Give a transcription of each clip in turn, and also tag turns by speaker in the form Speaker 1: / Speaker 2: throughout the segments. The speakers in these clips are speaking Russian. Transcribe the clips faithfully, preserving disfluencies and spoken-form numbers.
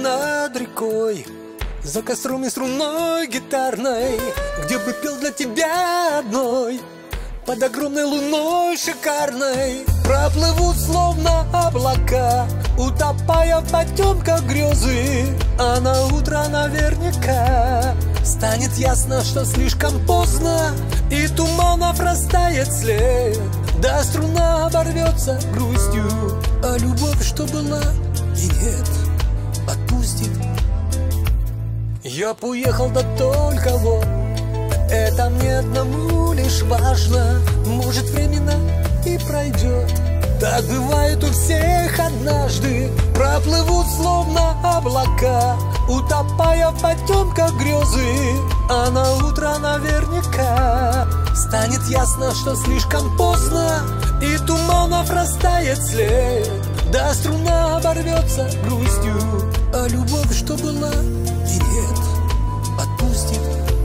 Speaker 1: над рекой, за костром и струной гитарной, где бы пел для тебя одной, под огромной луной шикарной. Проплывут словно облака, утопая в потемках грезы, а на утро наверняка станет ясно, что слишком поздно, и туманов растает след, да струна оборвется грустью, а любовь, что была и нет, отпустит. Я б уехал, да только вот это мне одному лишь важно. Может, временно и пройдет, так бывает у всех однажды. Проплывут словно облака, утопая в потемках грезы, а на утро наверняка станет ясно, что слишком поздно, и туманов растает след, да струна оборвется грустью, а любовь, что была и нет, отпустит.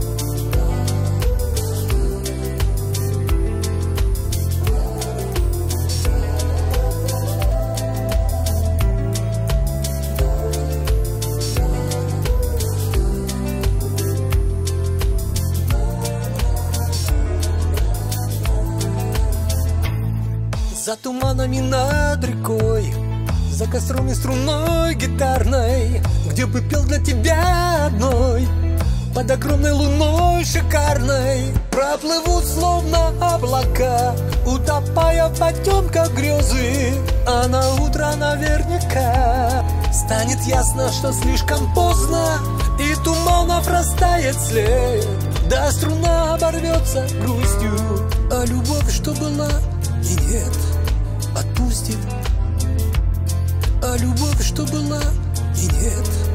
Speaker 1: За туманами над рекой, за костром и струной гитарной, где бы пел для тебя одной, под огромной луной шикарной. Проплывут словно облака, утопая в потемках грезы, а на утро наверняка станет ясно, что слишком поздно, и туманов растает след, да струна оборвется грустью, а любовь, что была и нет, отпустит. А любовь, что была и нет,